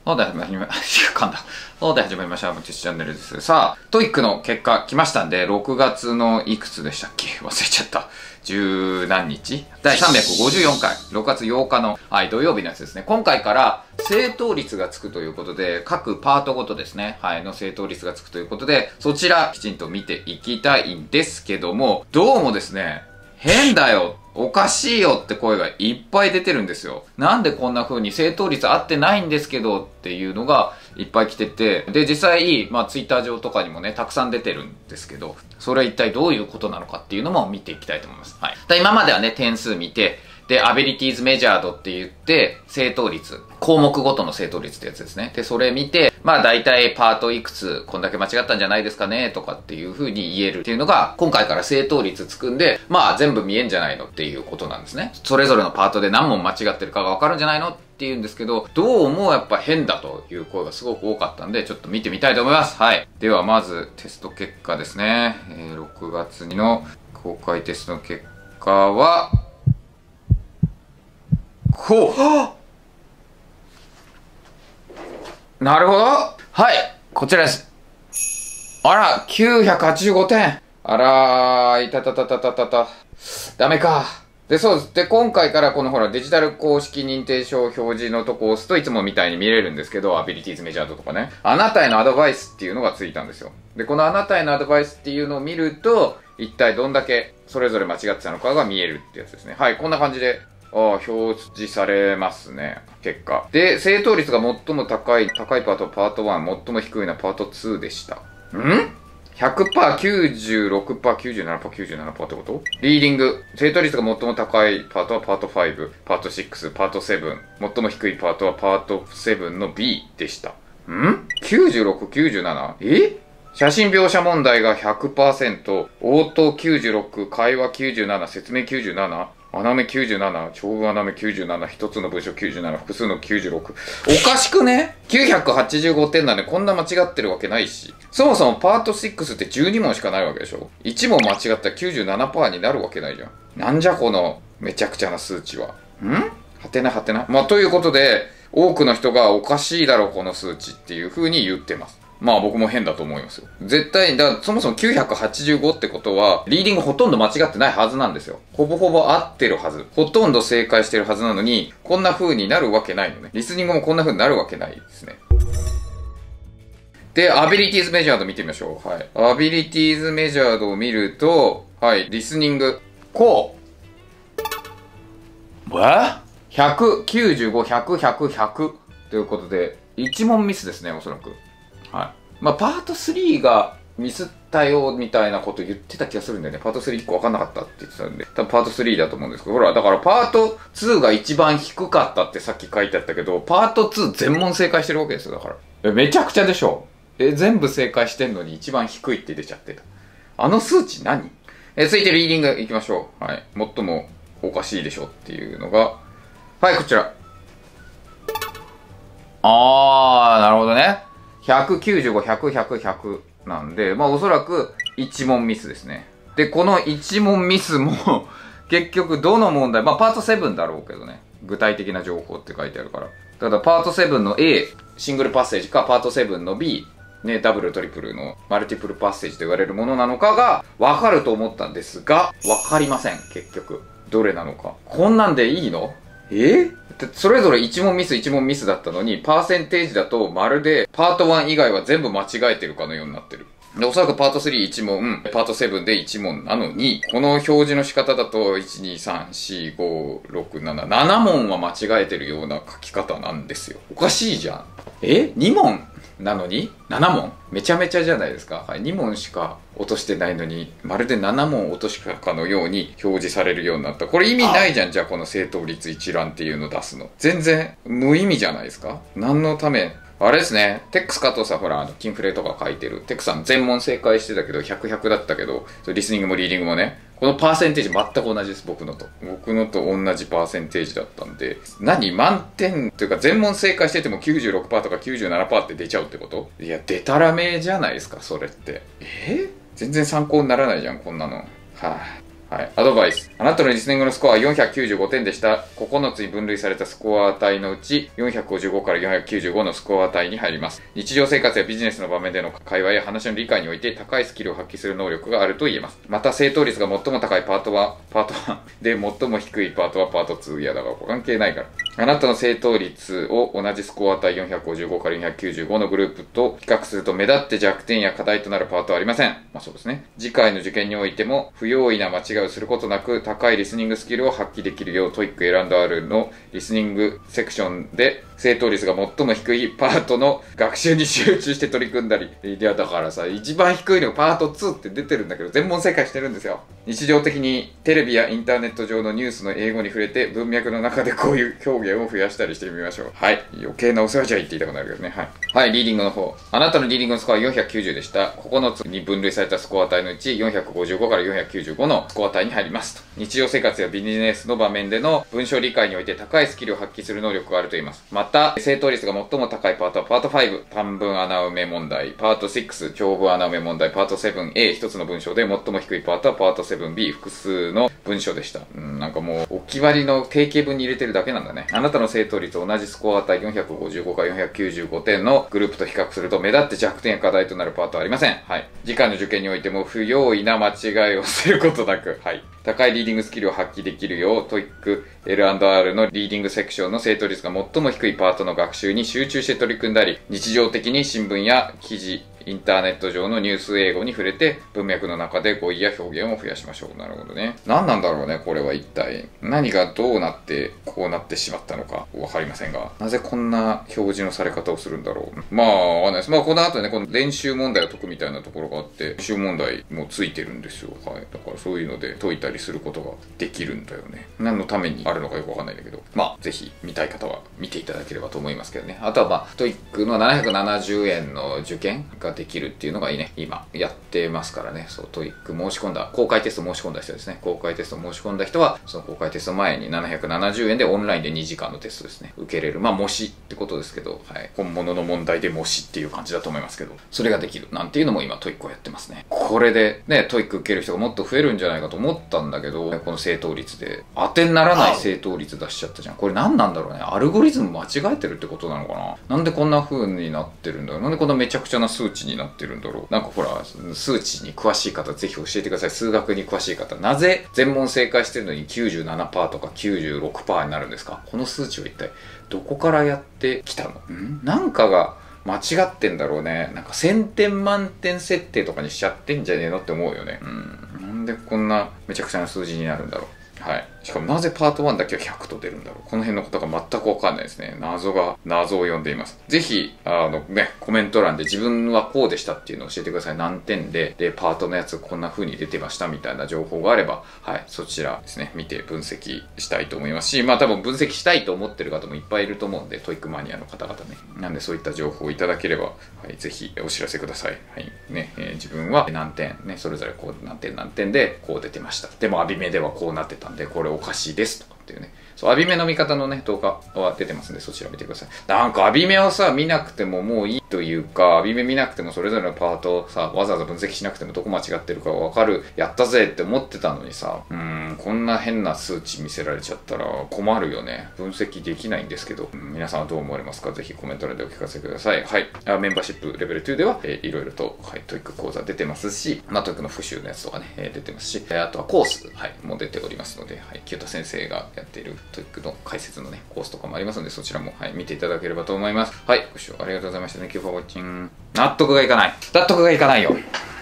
そうで始まりま、噛んだ。そうで始まりました。ムティスチャンネルです。さあ、トイックの結果来ましたんで、6月のいくつでしたっけ忘れちゃった。十何日第354回、6月8日の、土曜日のやつですね。今回から正答率がつくということで、各パートごとですね、の正答率がつくということで、そちらきちんと見ていきたいんですけども、どうもですね、変だよ、おかしいよって声がいっぱい出てるんですよ。なんでこんな風に正答率合ってないんですけどっていうのがいっぱい来てて、で、実際、ツイッター上とかにもね、たくさん出てるんですけど、それは一体どういうことなのかっていうのも見ていきたいと思います。今まではね、点数見て、で、アビリティーズメジャードって言って、正答率、項目ごとの正答率ってやつですね。で、それ見て、大体パートいくつ、こんだけ間違ったんじゃないですかね、とかっていう風に言えるっていうのが、今回から正答率つくんで、全部見えんじゃないのっていうことなんですね。それぞれのパートで何問間違ってるかがわかるんじゃないのっていうんですけど、どうもやっぱ変だという声がすごく多かったんで、ちょっと見てみたいと思います。では、まず、テスト結果ですね。6月の公開テストの結果は、なるほど。こちらです。あら、985点。あらー、いたたたたたたた。ダメか。で、そうです。で、今回からこのほら、デジタル公式認定証表示のとこを押すといつもみたいに見れるんですけど、アビリティーズメジャードとかね。あなたへのアドバイスっていうのがついたんですよ。で、このあなたへのアドバイスっていうのを見ると、一体どんだけそれぞれ間違ってたのかが見えるってやつですね。こんな感じで。表示されますね。結果。で、正答率が最も高いパートはパート1、最も低いのはパート2でした。100%、96%、97%、97%ってこと？リーディング。正答率が最も高いパートはパート5、パート6、パート7。最も低いパートはパート7の B でした。96、97？写真描写問題が 100%、応答96、会話97、説明97、穴目97、長文穴目97、一つの文章97、複数の96。おかしくね？ 985 点なんでこんな間違ってるわけないし。そもそもパート6って12問しかないわけでしょ？ 1 問間違ったら 97% になるわけないじゃん。なんじゃこのめちゃくちゃな数値は。はてなはてな。ということで、多くの人がおかしいだろこの数値っていう風に言ってます。僕も変だと思いますよ。絶対、そもそも985ってことは、リーディングほとんど間違ってないはずなんですよ。ほぼほぼ合ってるはず。ほとんど正解してるはずなのに、こんな風になるわけないのね。リスニングもこんな風になるわけないですね。で、アビリティーズメジャード見てみましょう。アビリティーズメジャードを見ると、リスニング。100、95、100、100、100ということで、1問ミスですね、おそらく。パート3がミスったよみたいなこと言ってた気がするんだよね。パート3 1個分かんなかったって言ってたんで。多分パート3だと思うんですけど、ほら、だからパート2が一番低かったってさっき書いてあったけど、パート2全問正解してるわけですよ、だから。めちゃくちゃでしょ。全部正解してんのに一番低いって出ちゃってた。あの数値何？続いてリーディングいきましょう。最もおかしいでしょっていうのが、こちら。なるほどね。195、100、100、100なんで、おそらく1問ミスですね。で、この1問ミスも結局どの問題、パート7だろうけどね。具体的な情報って書いてあるから。ただ、パート7の A、シングルパッセージか、パート7の B、ね、ダブルトリプルのマルティプルパッセージと言われるものなのかがわかると思ったんですが、わかりません、結局。どれなのか。こんなんでいいの？それぞれ1問ミス1問ミスだったのに、パーセンテージだとまるでパート1以外は全部間違えてるかのようになってる。で、おそらくパート3、1問、パート7で1問なのに、この表示の仕方だと、1、2、3、4、5、6、7、7問は間違えてるような書き方なんですよ。おかしいじゃん。2問なのに7問めちゃめちゃじゃないですか。2問しか落としてないのに、まるで7問落としたかのように表示されるようになった。これ意味ないじゃん、じゃあこの正答率一覧っていうの出すの。全然無意味じゃないですか。何のため？あれですね。テックス加藤さん、ほら、キンフレとか書いてる。テックさん全問正解してたけど、100、100だったけど、リスニングもリーディングもね、このパーセンテージ全く同じです、僕のと。僕のと同じパーセンテージだったんで、満点っていうか全問正解してても 96% とか 97% って出ちゃうってこと？いや、デタラメじゃないですか、それって。全然参考にならないじゃん、こんなの。 はい。アドバイス。あなたのリスニングのスコアは495点でした。9つに分類されたスコア帯のうち、455から495のスコア帯に入ります。日常生活やビジネスの場面での会話や話の理解において高いスキルを発揮する能力があると言えます。また、正答率が最も高いパート1で、最も低いパートはパート2。いや、だから関係ないから。あなたの正答率を同じスコア帯455から495のグループと比較すると目立って弱点や課題となるパートはありません。まあそうですね。次回の受験においても不用意な間違いをすることなく高いリスニングスキルを発揮できるよう TOEIC L&R のリスニングセクションで正答率が最も低いパートの学習に集中して取り組んだり。いやだからさ、一番低いのがパート2って出てるんだけど全問正解してるんですよ。日常的にテレビやインターネット上のニュースの英語に触れて文脈の中でこういう表現を増やしたりしてみましょう。はい。余計なお世話じゃ言っていたくなるけどね。はい。はい、リーディングの方。あなたのリーディングのスコアは490でした。9つに分類されたスコア帯のうち455から495のスコア帯に入りますと。日常生活やビジネスの場面での文章理解において高いスキルを発揮する能力があると言います。また、正答率が最も高いパートはパート5、短文穴埋め問題、パート6、長文穴埋め問題、パート 7A、一つの文章で最も低いパートはパート 7B、複数の文章でした。なんかもう、お決まりの定型文に入れてるだけなんだね。あなたの正答率と同じスコア帯455から495点のグループと比較すると目立って弱点や課題となるパートはありません。はい。次回の受験においても不用意な間違いをすることなく、はい。高いリーディングスキルを発揮できるよう TOEIC L&R のリーディングセクションの正答率が最も低いパートの学習に集中して取り組んだり、日常的に新聞や記事、インターネット上のニュース英語に触れて文脈の中で語彙や表現を増やしましょう。なるほどね。何なんだろうね、これは一体。何がどうなってこうなってしまったのかわかりませんが、なぜこんな表示のされ方をするんだろう。まあ、わかんないです。まあ、この後ね、この練習問題を解くみたいなところがあって、練習問題もついてるんですよ。はい。だからそういうので解いたりすることができるんだよね。何のためにあるのかよくわかんないんだけど、まあ、ぜひ見たい方は見ていただければと思いますけどね。あとはまあ、TOEIC の770円の受験ができるっていうのがね、今やってますからね。そう、TOEIC 申し込んだ、公開テスト申し込んだ人ですね。公開テスト申し込んだ人は、その公開テスト前に770円でオンラインで2時間のテストですね。受けれる。まあ、模試ってことですけど、はい。本物の問題で模試っていう感じだと思いますけど、それができるなんていうのも今 TOEIC をやってますね。これでね、TOEIC 受ける人がもっと増えるんじゃないかと思ったんだけど、この正答率で、当てにならない正答率出しちゃったじゃん。これ何なんだろうね。アルゴリズム間違えてるってことなのかな。なんでこんな風になってるんだろう。なんでこんなめちゃくちゃな数値になってるんだろう。なんかほら、数値に詳しい方ぜひ教えてください。数学に詳しい方。なぜ全問正解してるのに 97% とか 96% になるんですか？この数値は一体どこからやってきたの？なんかが間違ってんだろうね。なんか1000点満点設定とかにしちゃってんじゃねえのって思うよね。なんでこんなめちゃくちゃな数字になるんだろう。はい。しかもなぜパート1だけは100と出るんだろう。この辺のことが全くわかんないですね。謎を呼んでいます。ぜひ、コメント欄で自分はこうでしたっていうのを教えてください。何点で、パートのやつこんな風に出てましたみたいな情報があれば、はい、そちらですね、見て分析したいと思いますし、まあ多分分析したいと思ってる方もいっぱいいると思うんで、TOEICマニアの方々ね。なんでそういった情報をいただければ、はい、ぜひお知らせください。はい。ね、自分は何点、ね、それぞれこう何点でこう出てました。でも、アビメではこうなってたんで、これおかしいですとかっていうね。そう、アビメの見方のね、動画は出てますんで、そちら見てください。なんか、アビメをさ、見なくてももういいというか、アビメ見なくてもそれぞれのパートをさ、わざわざ分析しなくてもどこ間違ってるかわかる、やったぜって思ってたのにさ、こんな変な数値見せられちゃったら困るよね。分析できないんですけど、皆さんはどう思われますか？ぜひコメント欄でお聞かせください。はい。メンバーシップレベル2では、いろいろと、はい、TOEIC 講座出てますし、まあ、TOEIC の復習のやつとかね、出てますし、あとはコース、はい、もう出ておりますので、はい、清田先生がやっている TOEIC の解説のね、コースとかもありますので、そちらも、はい、見ていただければと思います。はい、ご視聴ありがとうございました。Thank you for watching. 納得がいかないよ。